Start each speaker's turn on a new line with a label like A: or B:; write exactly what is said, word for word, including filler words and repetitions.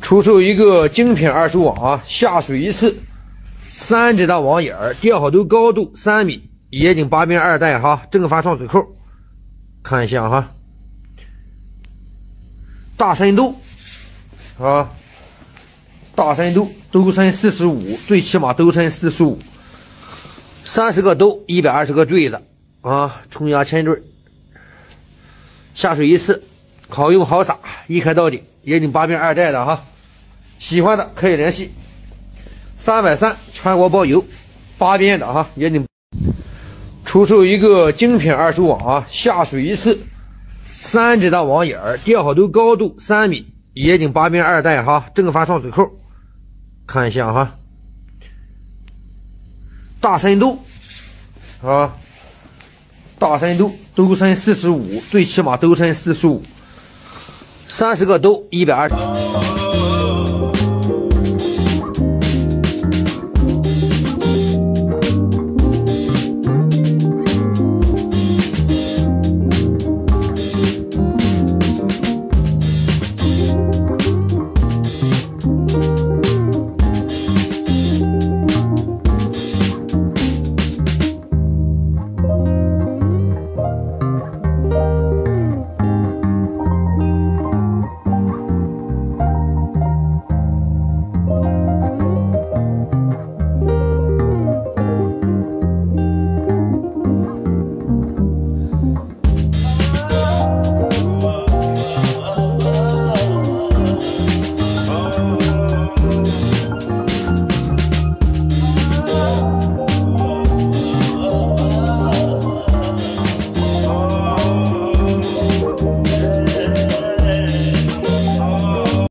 A: 出售一个精品二手网啊，下水一次，三指的网眼儿，吊好头高度三米，液晶八边二代哈，正反双水扣，看一下哈，大深度啊，大深度兜深四十五，最起码兜深四十五，三十个兜，一百二十个坠子啊，冲压铅坠，下水一次，好用好撒，一开到底，液晶八边二代的哈。喜欢的可以联系，三百三全国包邮，八边的哈，也得出售一个精品二手网啊，下水一次，三指的网眼儿，吊好头高度三米，液晶八边二代哈，正反双水扣，看一下哈，大深度啊，大深度兜深四十五，最起码兜深四十五，三十个兜，一百二十。